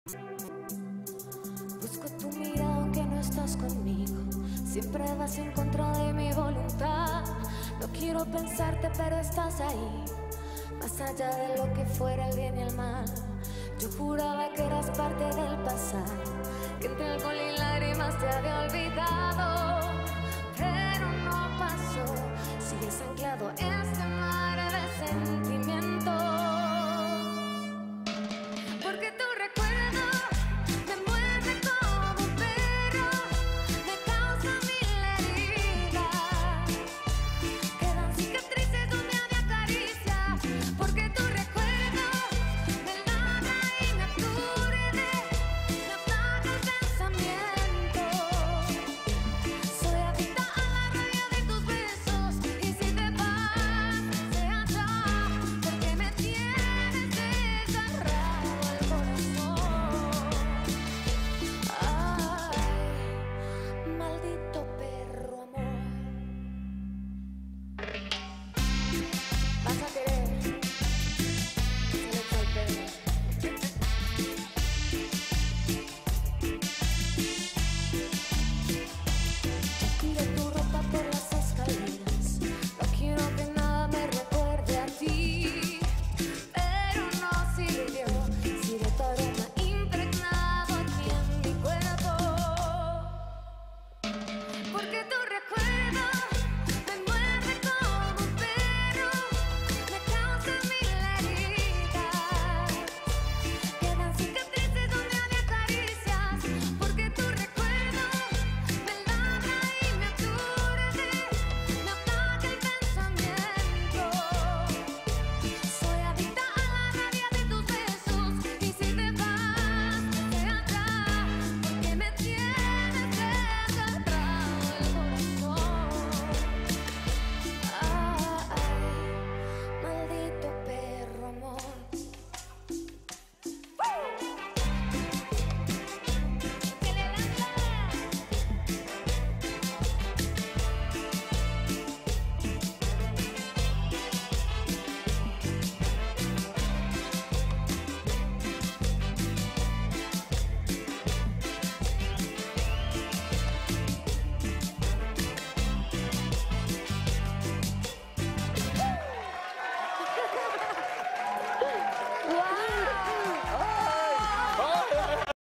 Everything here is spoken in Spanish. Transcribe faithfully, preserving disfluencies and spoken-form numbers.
Busco tu mirada aunque no estás conmigo. Siempre vas en contra de mi voluntad. No quiero pensarte pero estás ahí. Más allá de lo que fuera el bien y el mal. Yo juraba que eras parte del pasado, que entre alcohol y lágrimas te había olvidado.